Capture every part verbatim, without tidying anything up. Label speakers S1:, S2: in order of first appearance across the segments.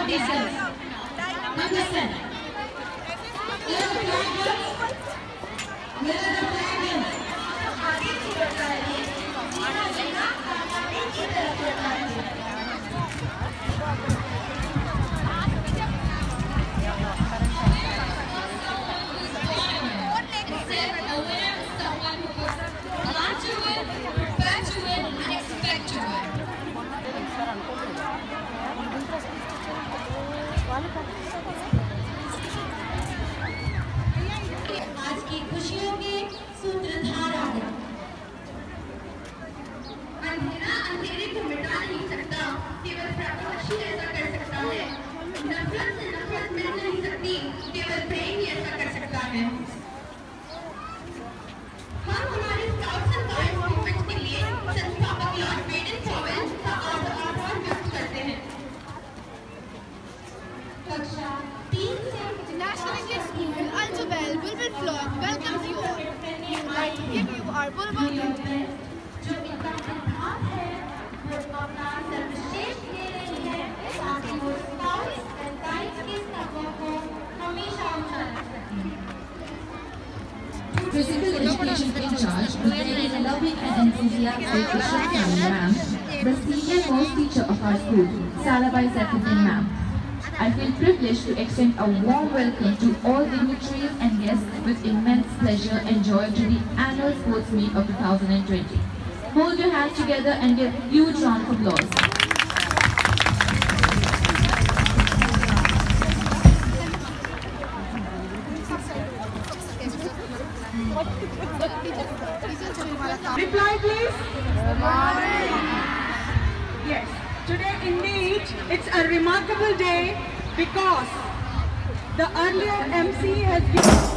S1: Listen. Now listen. Where are the flag is? Where are the flag is? आगे की बताइए। सीधा सीधा आगे की तरफ बताइए। Accept, aware, someone who puts plan to it, prepare to it, and expect to it. आज की खुशियों के सूत्रधार आ गए। अंधेरा अंधेरे को मिटा नहीं सकता, केवल प्रकाश ही ऐसा कर सकता है। नफरत से नफरत मिट नहीं सकती, केवल प्रेम ही ऐसा कर सकता है। हम हमारे स्काउट्स एंड गाइड्स मूवमेंट के लिए संस्थापक लॉर्ड बेडन-पॉवेल का आभार व्यक्त करते हैं। कक्षा तीन से
S2: National English School AlJubail Bulbul Vlog welcomes you all. We would like to give you our Bulbul gift.
S1: जो इनका सिद्धांत है वो अपना सर्वश्रेष्ठ दे रही है ताकि वो स्काउट्स एंड गाइड्स के स्तंभों को हमेशा ऊंचा रख सकें।
S3: Physical education in charge, very loving and enthusiastic Christian ma'am, the senior most teacher of our school, Salabai Saifuddin ma'am. I feel privileged to extend a warm welcome to all dignitaries and guests with immense pleasure and joy to the annual sports meet of two thousand twenty. Hold your hands together and give a huge round of applause.
S4: Reply please. Good morning. Yes, today indeed it's a remarkable day because the earlier M C has been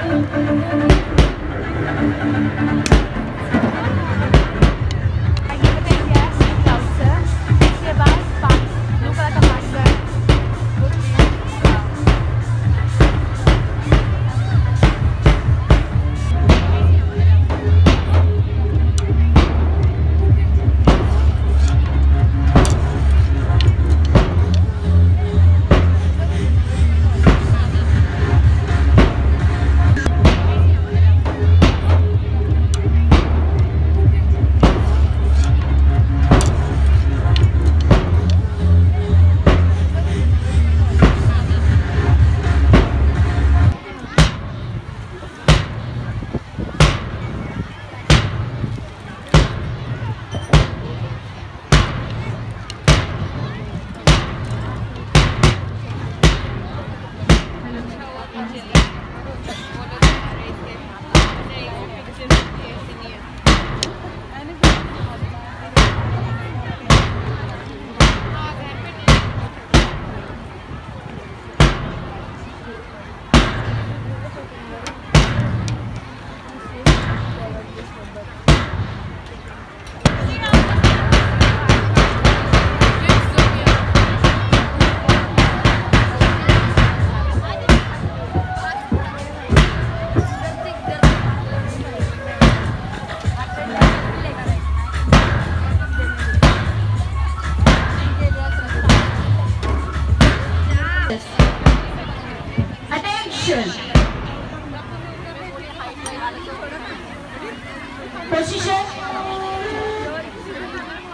S1: Position.